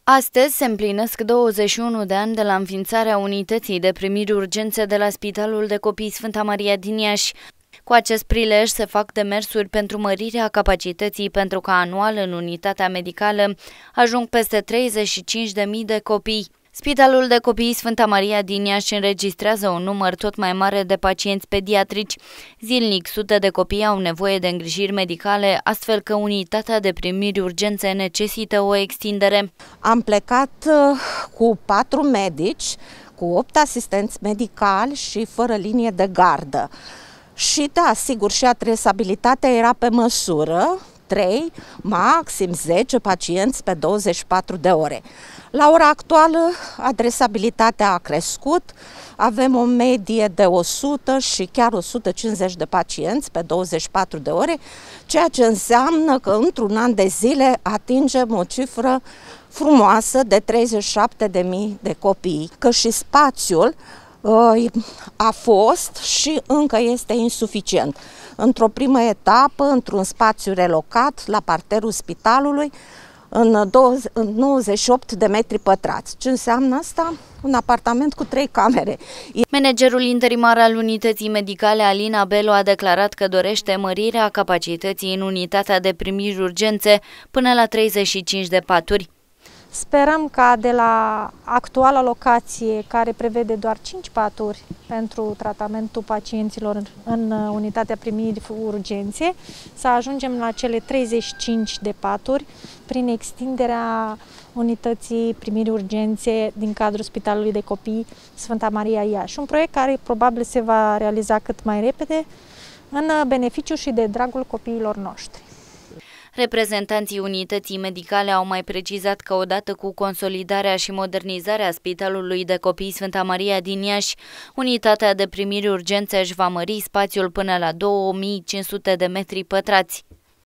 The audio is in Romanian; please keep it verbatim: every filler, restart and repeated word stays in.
Astăzi se împlinesc douăzeci și unu de ani de la înființarea unității de primiri urgențe de la Spitalul de Copii Sfânta Maria din Iași. Cu acest prilej se fac demersuri pentru mărirea capacității, pentru că anual în unitatea medicală ajung peste treizeci și cinci de mii de copii. Spitalul de Copii Sfânta Maria din Iași înregistrează un număr tot mai mare de pacienți pediatrici. Zilnic, sute de copii au nevoie de îngrijiri medicale, astfel că unitatea de primiri urgențe necesită o extindere. Am plecat cu patru medici, cu opt asistenți medicali și fără linie de gardă. Și da, sigur, și adresabilitatea era pe măsură, trei, maxim zece pacienți pe douăzeci și patru de ore. La ora actuală, adresabilitatea a crescut, avem o medie de o sută și chiar o sută cincizeci de pacienți pe douăzeci și patru de ore, ceea ce înseamnă că într-un an de zile atingem o cifră frumoasă de treizeci și șapte de mii de copii, că și spațiul a fost și încă este insuficient. Într-o primă etapă, într-un spațiu relocat la parterul spitalului, în nouăzeci și opt de metri pătrați. Ce înseamnă asta? Un apartament cu trei camere. Managerul interimar al unității medicale, Alina Belu, a declarat că dorește mărirea capacității în unitatea de primiri urgențe până la treizeci și cinci de paturi. Sperăm ca de la actuala locație, care prevede doar cinci paturi pentru tratamentul pacienților în unitatea primiri urgențe, să ajungem la cele treizeci și cinci de paturi prin extinderea unității primiri urgențe din cadrul Spitalului de Copii Sfânta Maria Iași. Un proiect care probabil se va realiza cât mai repede în beneficiu și de dragul copiilor noștri. Reprezentanții unității medicale au mai precizat că odată cu consolidarea și modernizarea Spitalului de Copii Sfânta Maria din Iași, unitatea de primiri urgențe își va mări spațiul până la două mii cinci sute de metri pătrați.